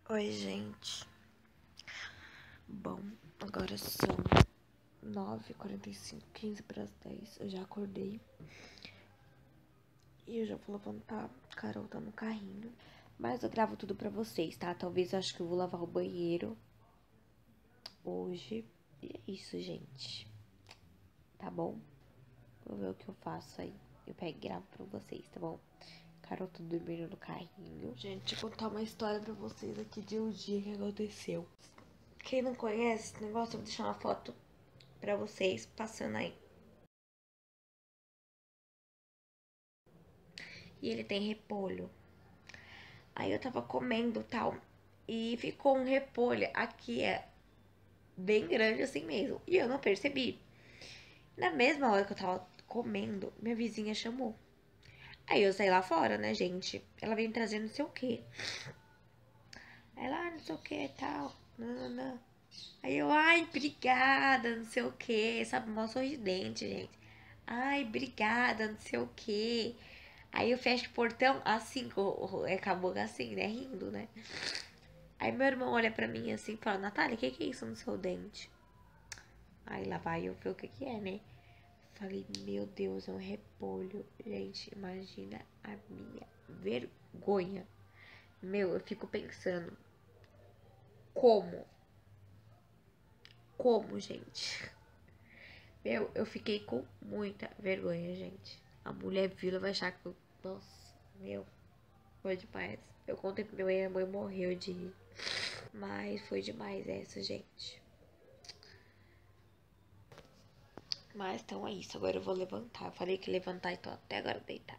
Oi, gente. Bom, agora são 9h45, 15 para as 10. Eu já acordei. E eu já vou levantar. Carol tá no carrinho. Mas eu gravo tudo pra vocês, tá? Talvez eu acho que eu vou lavar o banheiro hoje. E é isso, gente. Tá bom? Vou ver o que eu faço aí. Eu pego e gravo pra vocês, tá bom? Carol tá dormindo no carrinho. Gente, vou contar uma história pra vocês aqui de um dia que aconteceu. Quem não conhece esse negócio, eu vou deixar uma foto pra vocês passando aí. E ele tem repolho. Aí eu tava comendo tal. E ficou um repolho aqui, bem grande assim mesmo. E eu não percebi. Na mesma hora que eu tava comendo, minha vizinha chamou. Aí eu saí lá fora, né, gente? Ela veio trazendo não sei o que. Ela, não sei o que e tal. Não. Aí eu, ai, obrigada, não sei o que. Sabe, mó sorridente, gente. Ai, obrigada, não sei o que. Aí eu fecho o portão assim, com a boca assim, né, rindo, né. Aí meu irmão olha pra mim assim e fala, Natália, o que é isso no seu dente? Aí lá vai eu ver o que é, né. Falei, meu Deus, é um repolho. Gente, imagina a minha vergonha. Meu, eu fico pensando, como? Como, gente? Meu, eu fiquei com muita vergonha, gente. A mulher viu, ela vai achar que eu... Nossa, meu, foi demais. Eu contei pra minha mãe morreu de rir. Mas foi demais essa, gente. Mas então é isso, agora eu vou levantar. Eu falei que ia levantar e tô até agora deitada.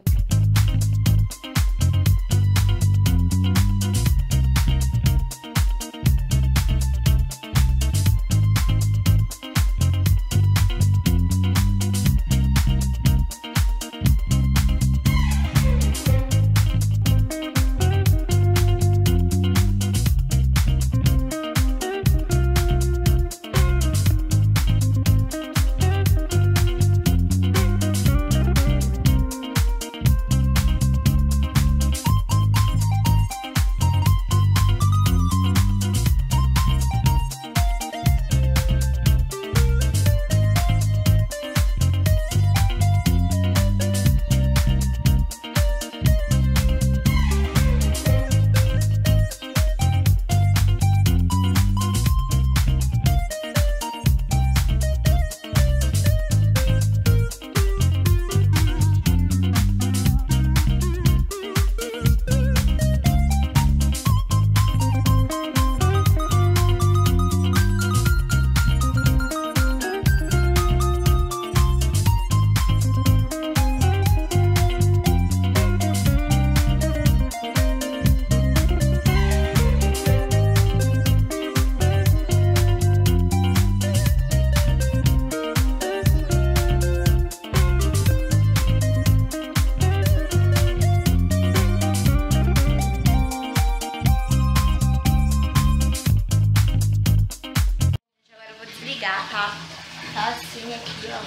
Tá assim aqui, ó.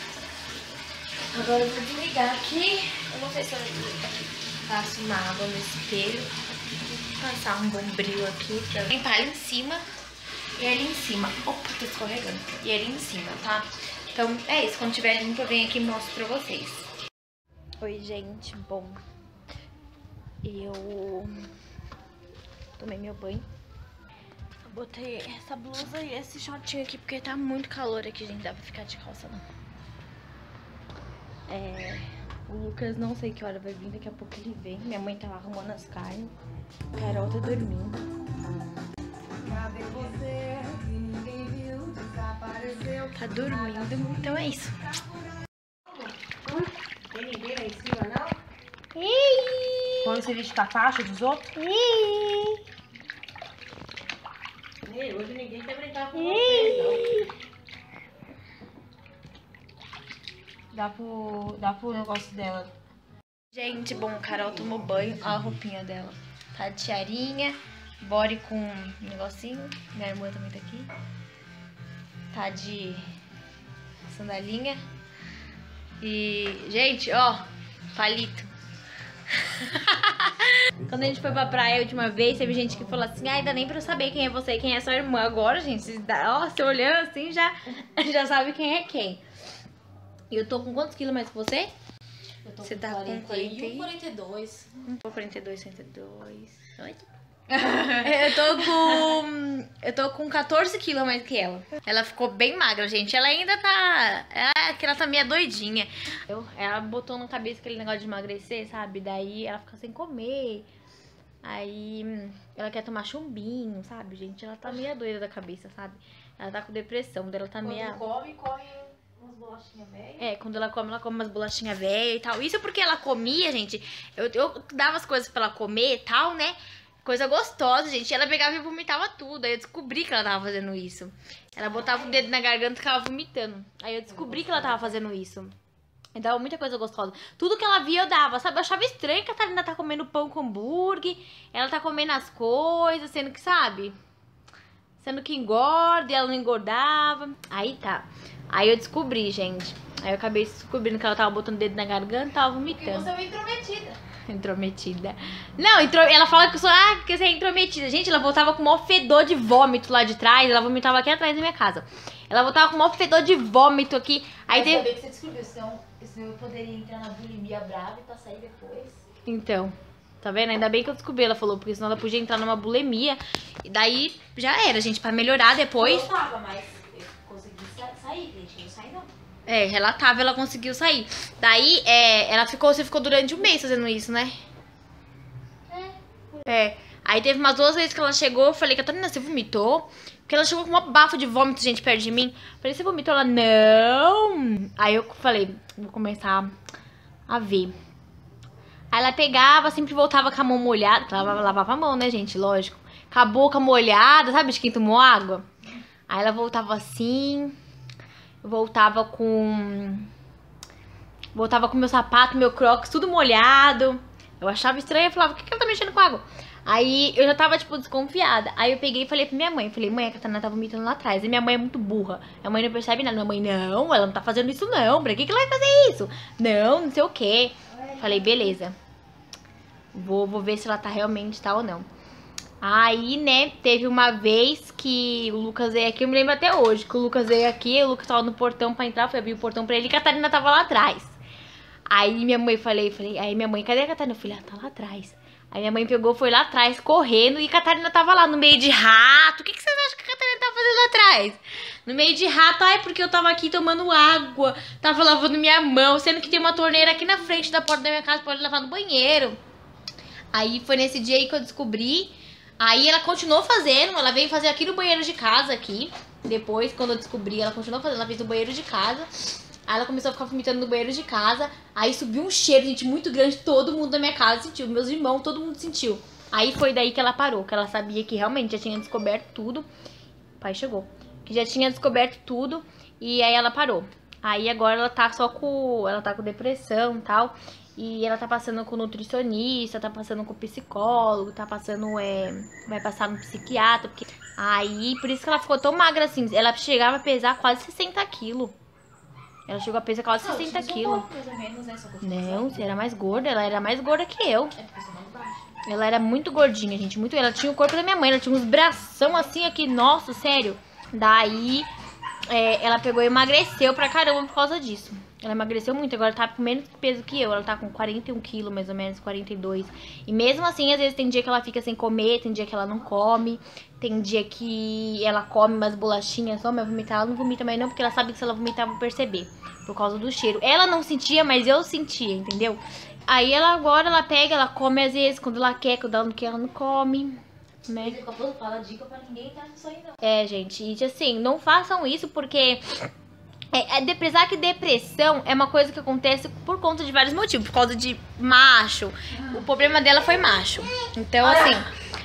Agora eu vou desligar aqui. Eu não sei se eu passo uma água no espelho. Vou passar um bombril aqui pra limpar ali em cima. E ali em cima. Opa, tô escorregando. E ali em cima, tá? Então é isso. Quando tiver limpo, eu venho aqui e mostro pra vocês. Oi, gente. Bom, eu tomei meu banho. Botei essa blusa e esse shortinho aqui porque tá muito calor aqui, gente. Dá pra ficar de calça, não. O Lucas não sei que hora vai vir, daqui a pouco ele vem. Minha mãe tá lá arrumando as carnes. A Carol tá dormindo. Tá dormindo, então é isso. Tem ninguém lá em cima, não? Quando você veste com a faixa dos outros? Hoje ninguém quer brincar com vocês, não. Dá pro negócio dela. Gente, bom, Carol tomou banho. Olha a roupinha dela. Tá de tiarinha, body com um negocinho. Minha irmã também tá aqui. Tá de sandalinha. E, gente, ó, palito. Quando a gente foi pra praia a última vez, teve gente que falou assim, ai, dá nem pra eu saber quem é você e quem é sua irmã. Agora, gente, você olhando assim, já sabe quem é quem. E eu tô com quantos quilos mais que você? Eu tô Você com tá com 41, 42. 42, 42. Oi? Eu tô com 14 quilos a mais que ela. Ela ficou bem magra, gente. Ela ainda tá... ela tá meio doidinha. Ela botou na cabeça aquele negócio de emagrecer, sabe? Daí ela fica sem comer. Aí ela quer tomar chumbinho, sabe, gente? Ela tá meio doida da cabeça, sabe? Ela tá com depressão, daí ela tá meio... Quando come umas bolachinhas velhas. É, quando ela come umas bolachinhas velhas e tal. Isso porque ela comia, gente. Eu dava as coisas pra ela comer e tal, né? Coisa gostosa, gente. Ela pegava e vomitava tudo. Aí eu descobri que ela tava fazendo isso. Ela botava o dedo na garganta e ficava vomitando. Aí eu descobri que ela tava fazendo isso. E dava muita coisa gostosa. Tudo que ela via eu dava, sabe? Eu achava estranho que a Thalina tá comendo pão com hambúrguer. Ela tá comendo as coisas, sendo que, sabe? Sendo que engorda e ela não engordava. Aí tá. Aí eu descobri, gente. Aí eu acabei descobrindo que ela tava botando o dedo na garganta e tava Porque vomitando. você é uma intrometida. Intrometida. Não, ela fala que eu sou. Ah, porque você é intrometida. Gente, ela voltava com o maior fedor de vômito lá de trás. Ela vomitava aqui atrás da minha casa. Ela voltava com o maior fedor de vômito aqui. Aí Mas teve. saber que você descobriu, senão eu poderia entrar na bulimia brava e pra sair depois. Então, tá vendo? Ainda bem que eu descobri, ela falou, porque senão ela podia entrar numa bulimia. E daí já era, gente, pra melhorar depois. Eu tava, mas eu consegui sair, gente. Não saí não. É, relatável, ela conseguiu sair. Daí, você ficou durante um mês fazendo isso, né? É. Aí teve umas 2 vezes que ela chegou, eu falei, Catarina, você vomitou? Porque ela chegou com uma bafo de vômito, gente, perto de mim. Eu falei, você vomitou? Ela, não. Aí eu falei, vou começar a ver. Aí ela pegava, sempre voltava com a mão molhada. Ela lavava a mão, né, gente? Lógico. Com a boca molhada, sabe de quem tomou água? Aí ela voltava assim. Voltava com meu sapato, meu crocs, tudo molhado. Eu achava estranho, eu falava, por que ela tá mexendo com água? Aí eu já tava, tipo, desconfiada. Aí eu peguei e falei pra minha mãe. Falei, mãe, a Catarina tá vomitando lá atrás. E minha mãe é muito burra. Minha mãe não percebe nada. Minha mãe, não, ela não tá fazendo isso não. Pra que ela vai fazer isso? Não sei o quê. Falei, beleza. Vou ver se ela tá realmente tá ou não. Aí, né, teve uma vez que o Lucas veio aqui, eu me lembro até hoje, que o Lucas veio aqui, o Lucas tava no portão pra entrar, foi abrir o portão pra ele e a Catarina tava lá atrás. Aí minha mãe, aí minha mãe, cadê a Catarina? Eu falei, ela tá lá atrás. Aí minha mãe pegou, foi lá atrás, correndo, e a Catarina tava lá no meio de rato. O que vocês acham que a Catarina tava fazendo lá atrás? No meio de rato, ai, porque eu tava aqui tomando água, tava lavando minha mão, sendo que tem uma torneira aqui na frente da porta da minha casa, pode lavar no banheiro. Aí foi nesse dia aí que eu descobri. Aí ela continuou fazendo, ela veio fazer aqui no banheiro de casa, aqui. Depois, quando eu descobri, ela continuou fazendo, ela fez no banheiro de casa. Aí ela começou a ficar vomitando no banheiro de casa. Aí subiu um cheiro, gente, muito grande. Todo mundo da minha casa sentiu, meus irmãos, todo mundo sentiu. Aí foi daí que ela parou, que ela sabia que realmente já tinha descoberto tudo. O pai chegou. Que já tinha descoberto tudo e aí ela parou. Aí agora ela tá ela tá com depressão e tal. E ela tá passando com nutricionista, tá passando com psicólogo, tá passando, vai passar no psiquiatra. Porque... Aí, por isso que ela ficou tão magra assim. Ela chegava a pesar quase 60 quilos. Ela chegou a pesar quase 60 quilos. Mais ou menos, né? Não, você era mais gorda. Ela era mais gorda que eu. É porque eu sou mais baixa. Ela era muito gordinha, gente. Muito. Ela tinha o corpo da minha mãe. Ela tinha uns bração assim aqui. Nossa, sério. Daí, ela pegou e emagreceu pra caramba por causa disso. Ela emagreceu muito. Agora tá com menos peso que eu. Ela tá com 41 quilos, mais ou menos, 42. E mesmo assim, às vezes tem dia que ela fica sem comer. Tem dia que ela não come. Tem dia que ela come umas bolachinhas só, mas vomitar ela não vomita mais não, porque ela sabe que se ela vomitar eu vou perceber, por causa do cheiro. Ela não sentia, mas eu sentia, entendeu? Aí agora ela pega, ela come às vezes, quando ela quer, quando ela não quer, ela não come, né? Fala dica pra ninguém tá nisso aí não. Gente, e assim, não façam isso porque... Apesar que depressão é uma coisa que acontece por conta de vários motivos. Por causa de macho. O problema dela foi macho. Então, assim...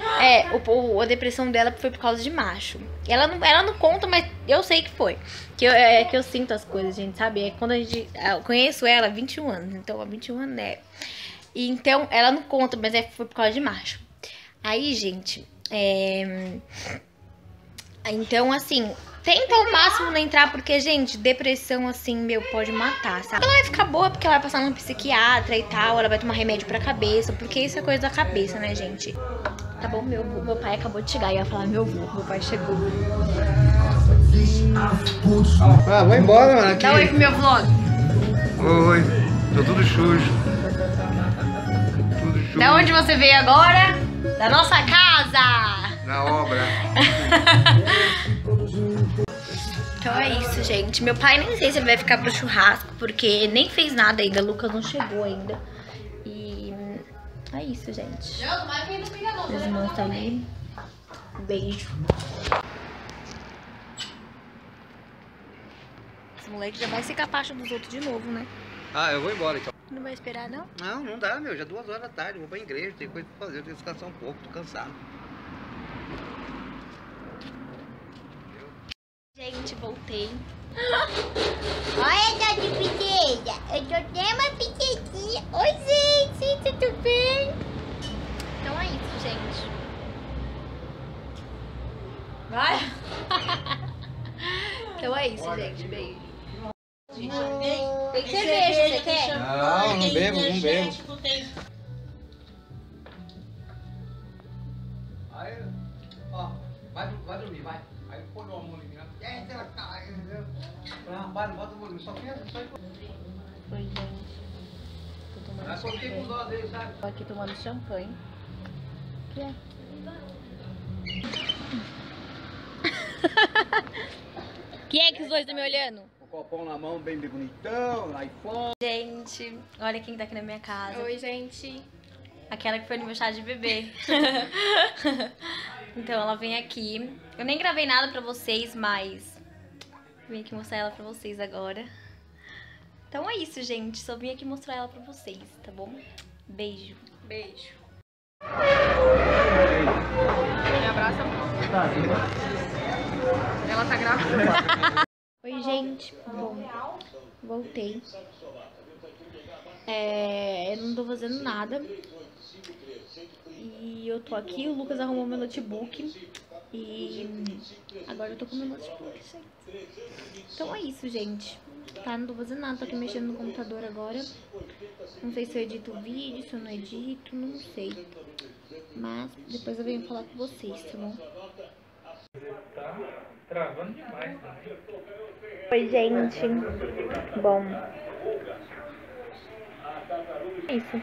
a depressão dela foi por causa de macho. Ela não conta, mas eu sei que foi. Que eu sinto as coisas, gente, sabe? Quando eu conheço ela há 21 anos. Então, há 21 anos, né? E, então, ela não conta, mas foi por causa de macho. Aí, gente... Então, assim, tenta ao máximo não entrar, porque, gente, depressão, assim, meu, pode matar, sabe? Ela vai ficar boa porque ela vai passar num psiquiatra e tal, ela vai tomar remédio pra cabeça, porque isso é coisa da cabeça, né, gente? Tá bom, meu pai acabou de chegar, ia falar meu pai chegou. Ah, vou embora, mano. Aqui. Dá oi pro meu vlog. Oi, tô tudo sujo. Tudo sujo. Da onde você veio agora? Da nossa casa! Na obra. Então é isso, gente. Meu pai nem sei se ele vai ficar pro churrasco, porque nem fez nada ainda. O Lucas não chegou ainda. E é isso, gente. Os irmãos estão ali. Beijo. Esse moleque já vai ser capacho dos outros de novo, né? Ah, eu vou embora então. Não vai esperar, não? Não, não dá, meu. Já 2 horas da tarde. Eu vou pra igreja, tem coisa pra fazer. Eu tenho que descansar um pouco, tô cansado. Gente, voltei. Olha, Dona Princesa, eu tô até uma pizzetinha. Oi, gente, tudo bem? Então é isso, gente. Vai! Então é isso, gente. Beijo. Tem cerveja, você quer? Não, não bebo, não bebo. Aí, ó, vai dormir, vai. Aí põe o amor ali, né? Não, para, bota o volume, só quer. Oi, gente. Tô tomando champanhe. Tô aqui tomando champanhe. O que é? Que é que os dois estão me olhando? O copão na mão, bem bonitão, iPhone. Gente, olha quem tá aqui na minha casa. Oi, gente. Aquela que foi no meu chá de bebê. Então ela vem aqui. Eu nem gravei nada pra vocês, mas vim aqui mostrar ela pra vocês agora. Então é isso, gente. Só vim aqui mostrar ela pra vocês, tá bom? Beijo. Beijo. Me abraça. Ela tá grávida. Oi, gente. Bom, voltei. Eu não tô fazendo nada. E eu tô aqui, o Lucas arrumou meu notebook. E agora eu tô com meu notebook, gente. Então é isso, gente. Tá, não tô fazendo nada, tô aqui mexendo no computador agora. Não sei se eu edito o vídeo, se eu não edito, não sei. Mas depois eu venho falar com vocês, tá bom? Tá travando demais, tá? Oi, gente. Bom, é isso.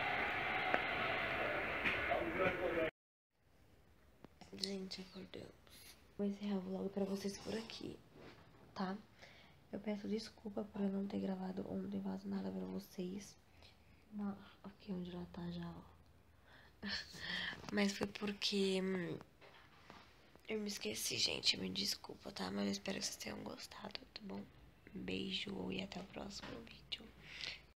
Gente, acordamos. Vou encerrar o vlog pra vocês por aqui, tá? Eu peço desculpa por eu não ter gravado ontem, quase nada pra vocês. Aqui onde ela tá já, ó. Mas foi porque eu me esqueci, gente. Me desculpa, tá? Mas eu espero que vocês tenham gostado, tá bom? Beijo e até o próximo vídeo.